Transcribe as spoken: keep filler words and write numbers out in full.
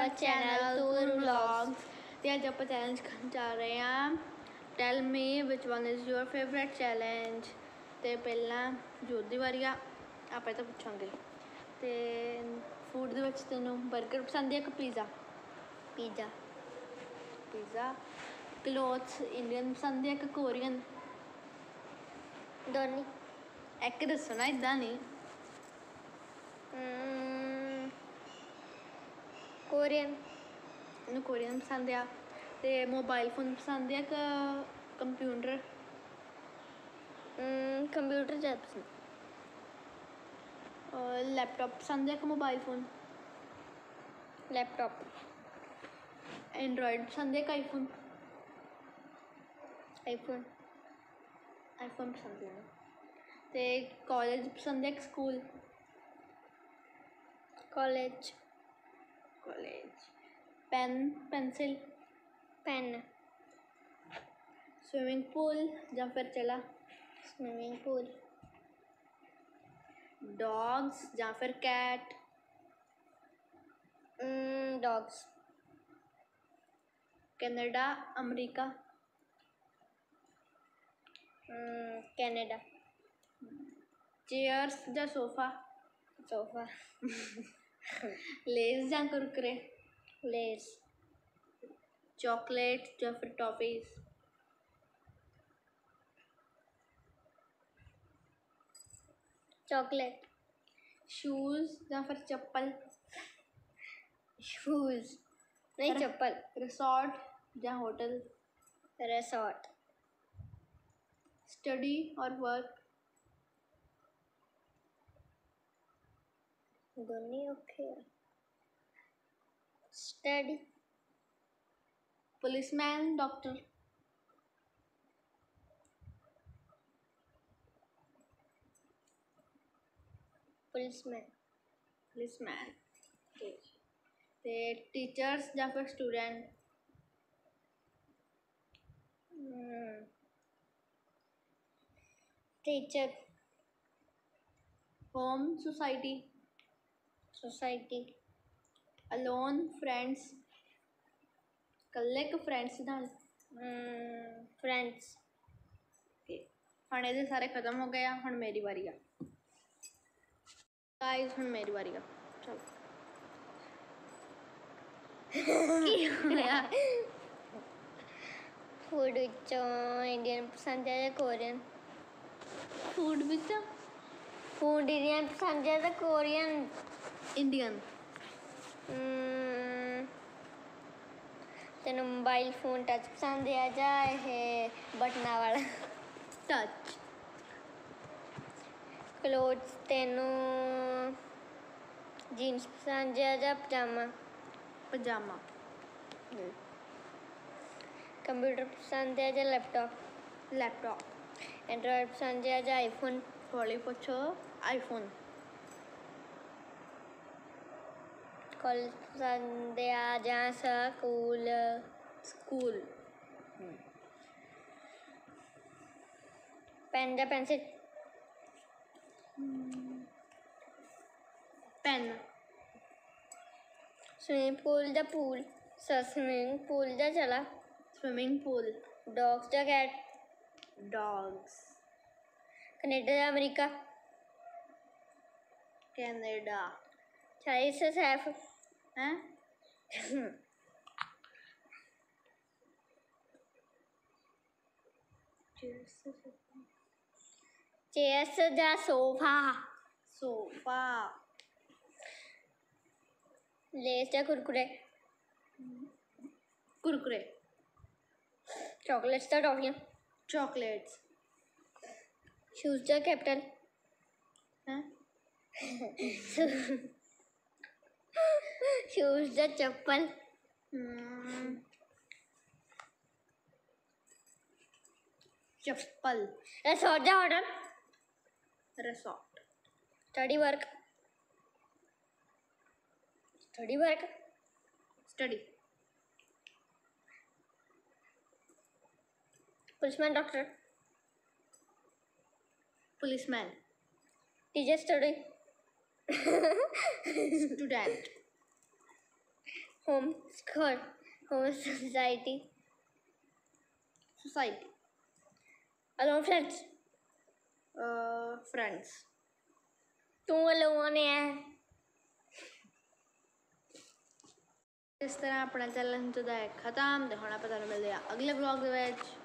our channel Tour Vlogs. ਤੇ ਅੱਜ ਆਪਾਂ ਚੈਲੰਜ ਕਰਨ ਜਾ ਰਹੇ ਹਾਂ tell me which one is your favourite challenge. ਤੇ ਪਹਿਲਾਂ ਜੋਤ ਦੀ ਵਾਰੀ ਆ, ਆਪਾਂ ਇਹ ਤਾਂ ਪੁੱਛਾਂਗੇ। ਤੇ ਫੂਡ ਦੇ ਵਿੱਚ ਤੈਨੂੰ ਬਰਗਰ ਪਸੰਦ ਹੈ ਕਿ pizza? Pizza. Pizza. Clothes Indian ਪਸੰਦ ਹੈ ਕਿ ਕੋਰੀਅਨ? ਦੋਨੀ। ਇੱਕ ਦੱਸੋ ਨਾ, ਇੱਦਾਂ ਨਹੀਂ। ਕੋਰੀਅਨ। ਮੈਨੂੰ ਕੋਰੀਅਨ ਪਸੰਦ ਆ। ਤੇ ਮੋਬਾਈਲ ਫੋਨ ਪਸੰਦ ਆ ਕਿ ਕੰਪਿਊਟਰ? ਕੰਪਿਊਟਰ ਜ਼ਿਆਦਾ ਪਸੰਦ। ਲੈਪਟਾਪ ਪਸੰਦ ਆ ਕਿ ਮੋਬਾਈਲ ਫੋਨ? ਲੈਪਟਾਪ। ਐਂਡਰੋਇਡ ਪਸੰਦ ਹੈ ਕਿ ਆਈਫੋਨ? ਆਈਫੋਨ। ਆਈਫੋਨ ਪਸੰਦ ਹੈ। ਤੇ ਕਾਲਜ ਪਸੰਦ ਹੈ ਕਿ school? College. College. Pen pencil? Pen. Swimming pool ਜਾਂ ਫਿਰ ਚਲਾ? Swimming pool. ਡੌਗਸ ਜਾਂ ਫਿਰ cat? Dogs. Canada America? Canada. Chairs ਜਾਂ ਸੋਫਾ? ਸੋਫਾ। ਲੇਜ਼ ਜਾਂ ਕੁਰਕਰੇ? ਲੇਜ਼। ਚੋਕਲੇਟ ਜਾਂ ਫਿਰ ਟੌਫੀਜ਼? ਚੋਕਲੇਟ। ਸ਼ੂਜ਼ ਜਾਂ ਫਿਰ ਚੱਪਲ? ਸ਼ੂਜ਼ ਨਹੀਂ, ਚੱਪਲ। ਰਿਸੋਰਟ ਜਾਂ ਹੋਟਲ? ਰਿਸੋਰਟ। ਸਟੱਡੀ ਔਰ ਵਰਕ? ਦੋਨੇ ਔਖੇ ਆ। Study. Policeman doctor? Policeman. Policeman. ਤੇ ਟੀਚਰਸ ਜਾਂ ਫਿਰ student? Teacher. Home society? Society. Alone friends? ਇਕੱਲੇ ਕਿ ਫਰੈਂਡਸ ਨਾਲ? ਫਰੈਂਡਸ। ਓਕੇ, ਹੁਣ ਇਹਦੇ ਸਾਰੇ ਖਤਮ ਹੋ ਗਏ ਆ। ਹੁਣ ਮੇਰੀ ਵਾਰੀ ਆ ਗਾਇਜ਼, ਹੁਣ ਮੇਰੀ ਵਾਰੀ ਆ। ਚਲੋ। ਕੀ ਹੋਇਆ? ਫੂਡ ਵਿੱਚੋਂ ਇੰਡੀਅਨ ਪਸੰਦ ਹੈ ਜਾਂ ਕੋਰੀਅਨ? ਫੂਡ ਵਿੱਚ ਫੂਡ ਇੰਡੀਅਨ ਪਸੰਦ ਹੈ ਜਾਂ ਕੋਰੀਅਨ? ਇੰਡੀਅਨ। ਤੈਨੂੰ ਮੋਬਾਈਲ ਫੋਨ ਟੱਚ ਪਸੰਦ ਹੈ ਜਾਂ ਇਹ ਬਟਨਾਂ ਵਾਲਾ? ਟੱਚ। ਕਲੋਥਸ ਤੈਨੂੰ ਜੀਨਸ ਪਸੰਦ ਹੈ ਜਾਂ ਪਜਾਮਾ? ਪਜਾਮਾ। ਕੰਪਿਊਟਰ ਪਸੰਦ ਹੈ ਜਾਂ ਲੈਪਟਾਪ? ਲੈਪਟਾਪ। ਐਂਡਰੋਇਡ ਪਸੰਦ ਹੈ ਜਾਂ ਆਈਫੋਨ? ਹੌਲੀ ਪੁੱਛੋ। ਆਈਫੋਨ। ਕਾਲਜ ਪਸੰਦ ਆ ਜਾਂ ਸਕੂਲ? ਸਕੂਲ। ਪੈਨ ਜਾਂ ਪੈਨਸਿਲ? ਪੈਨ। ਸਵਿਮਿੰਗ ਪੂਲ ਜਾਂ ਪੂਲ? ਸਵਿਮਿੰਗ ਪੂਲ ਜਾਂ ਚਲਾ? Swimming pool. ਡੌਗਸ ਜਾਂ ਕੈਟ? ਡੌਗਸ। ਕੈਨੇਡਾ ਜਾਂ ਅਮਰੀਕਾ? ਕੈਨੇਡਾ। ਚਾਈਸ ਸੈਫ? ਹੈਂ? ਚੇਅਰਸ ਜਾਂ ਸੋਫਾ? ਸੋਫਾ। ਲੇਸ ਜਾਂ ਕੁਰਕੁਰੇ? ਕੁਰਕੁਰੇ। ਚੋਕਲੇਟਸ ਜਾਂ ਟੌਫੀਆਂ? ਚੋਕਲੇਟਸ। ਸ਼ੂਜ਼ ਜਾਂ ਕੈਪਟਨ? ਹੈਂ? ਸ਼ੂਜ਼ ਜਾਂ ਚੱਪਲ? ਚੱਪਲ। ਰਿਸੋਰਟ ਜਾਂ hotel? Resort. Study work? Study work. Study. Policeman doctor? Policeman. Teacher study student home school home society society alone friends friends तू अलोन है इस तरह अपना चैलेंज होता है खत्म तो हम ਤੁਹਾਨੂੰ ਮਿਲਦੇ ਆ ਅਗਲੇ ਵਲੌਗ ਦੇ ਵਿੱਚ